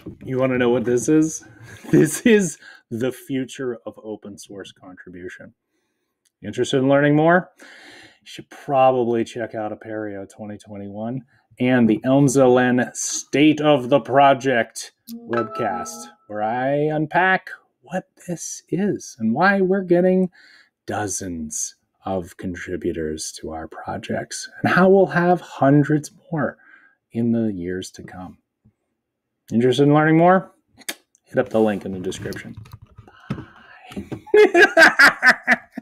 You want to know what this is? This is the future of open source contribution. Interested in learning more? You should probably check out Apereo 2021 and the ELMSLN State of the Project webcast, where I unpack what this is and why we're getting dozens of contributors to our projects and how we'll have hundreds more in the years to come. Interested in learning more? Hit up the link in the description. Bye.